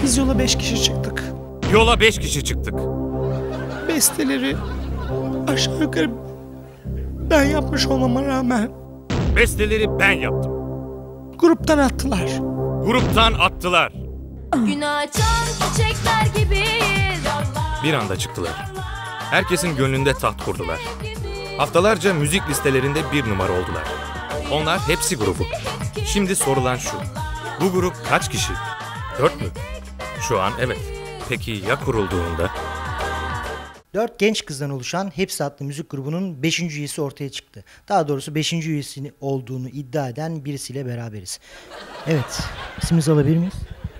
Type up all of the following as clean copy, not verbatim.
Biz yola 5 kişi çıktık. Yola 5 kişi çıktık. Besteleri aşağı yukarı ben yapmış olmama rağmen Besteleri ben yaptım. gruptan attılar. Gruptan attılar. Gün açan çiçekler gibiyiz. Bir anda çıktılar. Herkesin gönlünde taht kurdular. Haftalarca müzik listelerinde bir numara oldular. Onlar hepsi grubu. Şimdi sorulan şu. Bu grup kaç kişi? 4 mü? Şu an evet. Peki ya kurulduğunda? 4 genç kızdan oluşan Hepsi adlı müzik grubunun 5. üyesi ortaya çıktı. Daha doğrusu 5. üyesini olduğunu iddia eden birisiyle beraberiz. Evet, isminizi alabilir miyiz?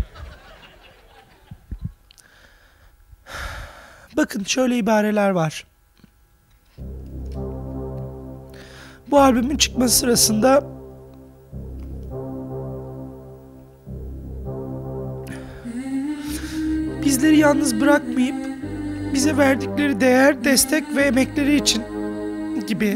Bakın şöyle ibareler var. Bu albümün çıkması sırasında bizleri yalnız bırakmayıp bize verdikleri değer, destek ve emekleri için gibi.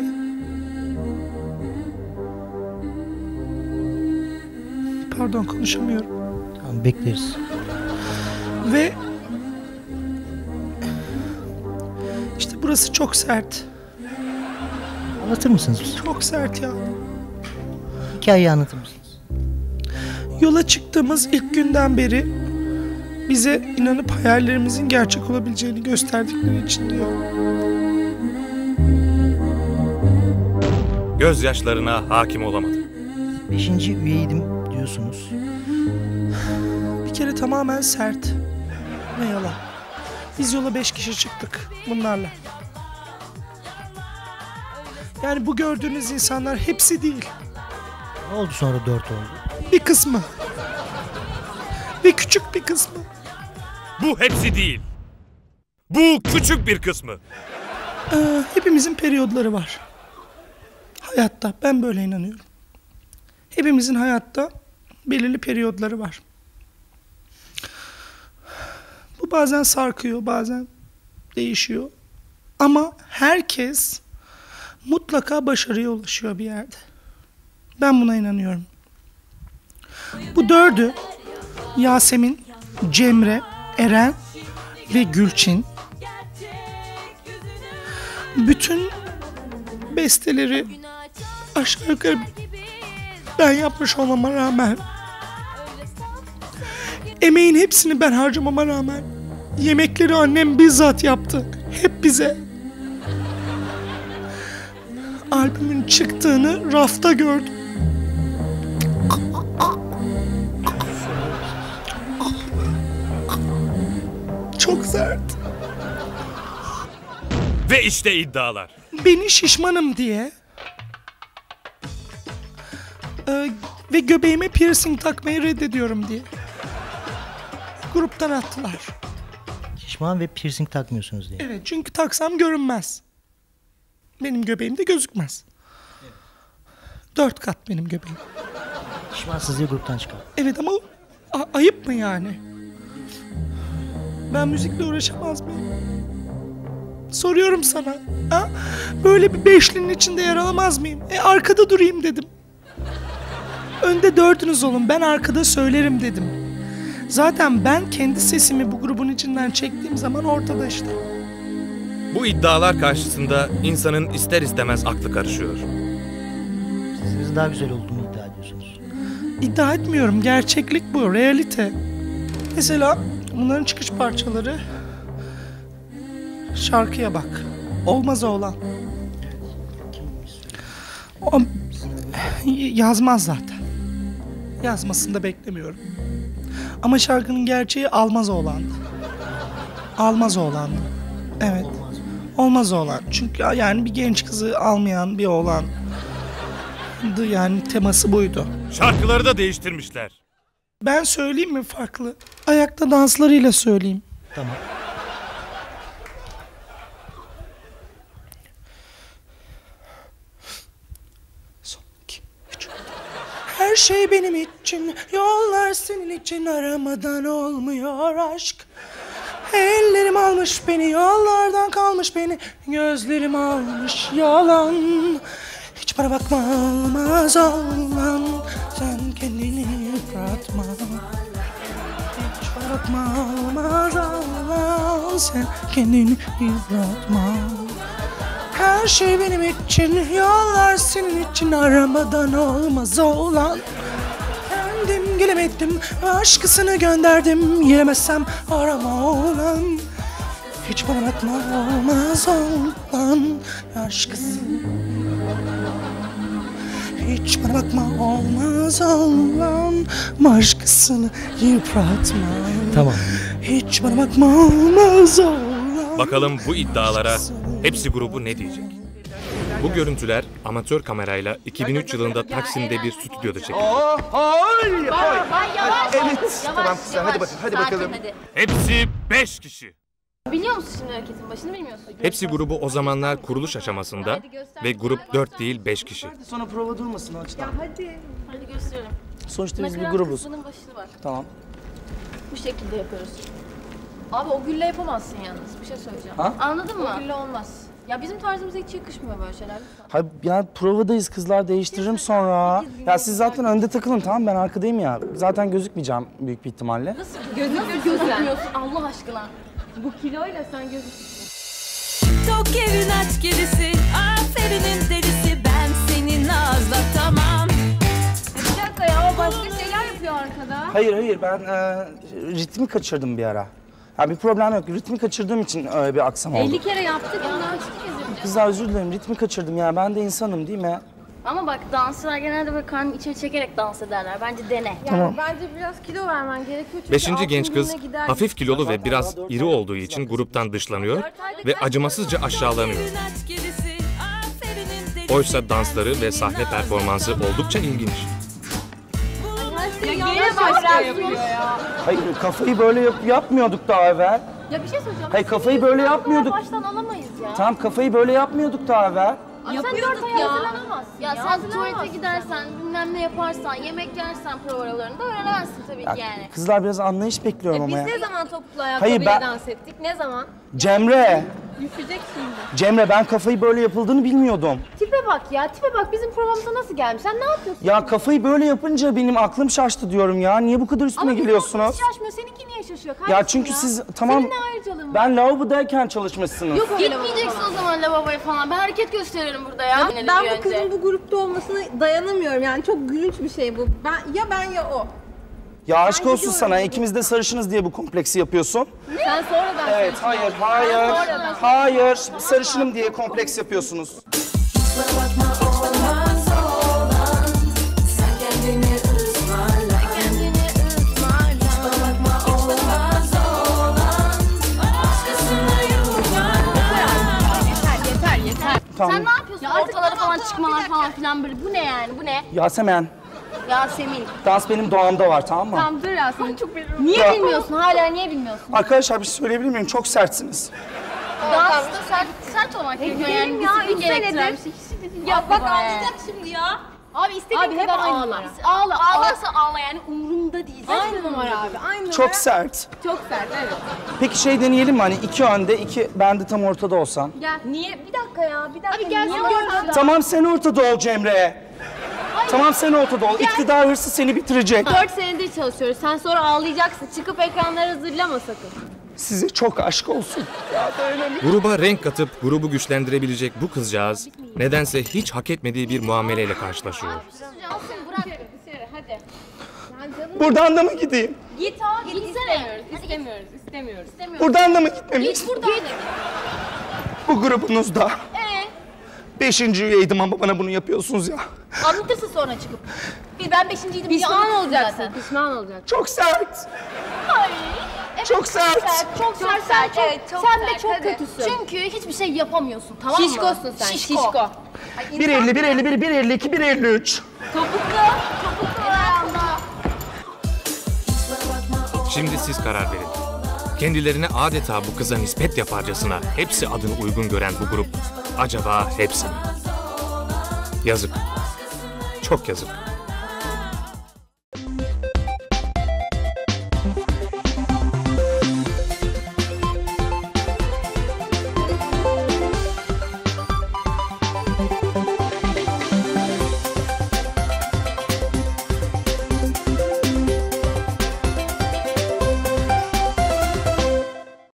Pardon, konuşamıyorum. Tamam, bekleriz. Ve işte burası çok sert. Anlatır mısınız bize? Çok sert ya. Hikayeyi anlatır mısınız? Yola çıktığımız ilk günden beri bize inanıp hayallerimizin gerçek olabileceğini gösterdikleri için diyor. Gözyaşlarına hakim olamadım. 5. üyeydim diyorsunuz. Bir kere tamamen sert ve yalan. Biz yola 5 kişi çıktık bunlarla. Yani bu gördüğünüz insanlar hepsi değil. Ne oldu sonra 4 oldu? Bir kısmı. Ve küçük bir kısmı. Bu hepsi değil. Bu küçük bir kısmı. Hepimizin periyodları var. Hayatta ben böyle inanıyorum. Hepimizin hayatta belirli periyodları var. Bu bazen sarkıyor, bazen değişiyor. Ama herkes mutlaka başarıya ulaşıyor bir yerde. Ben buna inanıyorum. Bu 4'ü Yasemin, Cemre, Eren ve Gülçin bütün besteleri aşağı yukarı ben yapmış olmama rağmen, emeğin hepsini ben harcamama rağmen, yemekleri annem bizzat yaptı. Hep bize. Albümün çıktığını rafta gördüm. Çok sert. Ve işte iddialar. Beni şişmanım diye ve göbeğime piercing takmayı reddediyorum diye gruptan attılar. Şişman ve piercing takmıyorsunuz diye. Evet, çünkü taksam görünmez. Benim göbeğim de gözükmez. 4 kat benim göbeğim. Şişmansız diye gruptan çıkar. Evet ama ayıp mı yani? Ben müzikle uğraşamaz mıyım? Soruyorum sana. Ha? Böyle bir beşlinin içinde yer alamaz mıyım? Arkada durayım dedim. Önde 4'ünüz olun, ben arkada söylerim dedim. Zaten ben kendi sesimi bu grubun içinden çektiğim zaman ortada işte. Bu iddialar karşısında insanın ister istemez aklı karışıyor. Sesinizin daha güzel olduğunu iddia ediyorsunuz. İddia etmiyorum, gerçeklik bu, realite. Mesela bunların çıkış parçaları, şarkıya bak, Olmaz Oğlan. O yazmaz zaten. Yazmasını da beklemiyorum. Ama şarkının gerçeği Almaz Oğlan'dı. Almaz Oğlan'dı. Evet. Olmaz Oğlan. Çünkü yani bir genç kızı almayan bir oğlandı, yani teması buydu. Şarkıları da değiştirmişler. Ben söyleyeyim mi farklı? Ayakta danslarıyla söyleyeyim. Tamam. Son, 2, 3. Her şey benim için, yollar senin için, aramadan olmuyor aşk. Ellerim almış beni, yollardan kalmış beni, gözlerim almış yalan. Hiç bana bakma, olmaz olan, sen kendini yıpratma. Hiç bana bakma olmaz olan, sen kendini yıpratma. Her şey benim için, yollar senin için, aramadan olmaz olan. Kendim gelemedim, başkasını gönderdim, yemezsem arama olan. Hiç bana bakma olmaz olan aşkısı. Hiç bana bakma olmaz olan başkasını yıpratma. Tamam. Hiç bana bakma olmaz olan. Bakalım bu iddialara Hepsi grubu ne diyecek? Bu görüntüler amatör kamerayla 2003 yılında Taksim'de bir stüdyoda çekildi. Evet, tamam kızlar, hadi bakalım. Hepsi 5 kişi. Biliyor musun şimdi hareketin başını bilmiyorsun. Hepsi grubu o zamanlar kuruluş aşamasında ve grup 4 değil 5 kişi. Sonra prova durmasın o açıdan. Hadi gösterelim. Sonuçta biz bir Nakarat grubuz. kısmının başını bak. Tamam. Bu şekilde yapıyoruz. Abi o gülle yapamazsın yalnız. Bir şey söyleyeceğim. Ha? Anladın mı? O gülle olmaz. Ya bizim tarzımıza hiç yakışmıyor böyle şeyler lütfen. Hayır ya provadayız kızlar değiştiririm sonra. Ya siz zaten önde takılın tamam ben arkadayım ya. Zaten gözükmeyeceğim büyük bir ihtimalle. Nasıl gözükmüyorsun Allah aşkına? Bu kiloyla sen gözüküyorsun. Tok evin aç gerisi, aferinin delisi, ben seni nazlatamam. Bir dakika ya o başka şeyler yapıyor arkada. Hayır ben ritmi kaçırdım bir ara. Ya bir problem yok. Ritmi kaçırdığım için öyle bir aksam oldu. 50 kere yaptık bunu açtık yazınca. Kızlar özür dilerim ritmi kaçırdım ya. Ben de insanım değil mi? Ama bak dansçılar genelde böyle karnını içeri çekerek dans ederler. Bence dene. Tamam. Bence biraz kilo vermen gerekiyor çünkü 5. altın genç kız gününe gider. hafif kilolu ve biraz iri olduğu için gruptan dışlanıyor ve acımasızca aşağılanıyor. Evin aç gerisi, aferinin delisi, Oysa dansları ve sahne performansı oldukça ilginç. Yine başka yapıyor ya. Hayır kafayı böyle yapmıyorduk daha evvel. Ya bir şey söyleyeceğim. Hayır, kafayı böyle yapmıyorduk. Baştan alamayız ya. Tamam kafayı böyle yapmıyorduk daha evvel. Sen 4 ay hazırlanamazsın. Ya sen tuvalete gidersen, bilmem ne yaparsan, yemek yersen provalarında öğrenemezsin tabii ki yani. Kızlar biraz anlayış bekliyorum ama Biz ya. ne zaman topuklu Hayır, ayakkabıyla ben- dans ettik? Ne zaman? Cemre. Düşecek şimdi. Cemre ben kafayı böyle yapıldığını bilmiyordum. Tipe bak ya, tipe bak bizim provamıza nasıl gelmiş. Sen ne yapıyorsun? Ya kafayı böyle yapınca benim aklım şaştı diyorum ya. Niye bu kadar üstüme geliyorsunuz? Hiç şaşmıyor. Seninki niye şaşıyor kardeşim Ya çünkü siz tamam Senin ne ayrıcalığın var? ben lavabodayken çalışmışsınız. Yok gitmeyeceksin o zaman lavaboya falan. Ben hareket gösteririm burada ya. Ben bu kızın bu grupta olmasına dayanamıyorum yani çok gülünç bir şey bu. Ben ya o. Ya aşk olsun gidiyorum sana bugün. ikimiz de sarışınız diye bu kompleksi yapıyorsun. Sen sonradan Evet hayır sarışınım diye kompleks yapıyorsunuz. Tamam. Sen ne yapıyorsun? Ortalara falan çıkmalar falan filan böyle. Bu ne yani? Bu ne? Yasemen Yasemin. dans benim doğamda var tamam mı? Tamam dur Yasemin. Çok Niye Ya- bilmiyorsun? Hala niye bilmiyorsun? Arkadaşlar bir şey söyleyebilir miyim? Çok sertsiniz. Dansta sert olmak gerekiyor yani. ya, Disiplin üç gerektiren senedir. bir şey. Ya bak ağlayacak şimdi ya. Abi istediğin kadar ağla. Ağla. Ağlarsa ağla yani umurumda değil. Aynı numara abi aynı numara. Çok sert. Çok sert evet. Peki şey deneyelim mi hani iki önde iki ben de tam ortada olsam? Gel. Niye? Bir dakika ya bir dakika. Abi gel Niye sen ortada? Tamam sen ortada ol Cemre. Tamam sen ortada ol. İktidar hırsı seni bitirecek. 4 senedir çalışıyoruz. Sen sonra ağlayacaksın. Çıkıp ekranları hazırlama sakın. Size çok aşk olsun. Gruba renk katıp grubu güçlendirebilecek bu kızcağız nedense hiç hak etmediği bir muameleyle karşılaşıyor. Alsın bırak. Dışarı hadi. Buradan da mı gideyim? Git abi. Gitsene. İstemiyoruz. Buradan da mı gitmemi Git buradan. Bu grubunuzda. 5. üyeydim ama bana bunu yapıyorsunuz ya. Anlatırsın sonra çıkıp. Ben 5.'ydim diye Pişman anlatırsın olacaksın. zaten. Pişman olacaksın. Çok sert. Ay. Evet, Çok sert. Çok sert. Evet, çok sen de sert, çok hadi. kötüsün. Çünkü hiçbir şey yapamıyorsun tamam mı? Şişkosun sen. Şişko. 1.50, 1.51, 1.52, 1.53. Şimdi siz karar verin. Kendilerine adeta bu kıza nispet yaparcasına hepsi adını uygun gören bu grup acaba hepsi mi? Yazık. Çok yazık.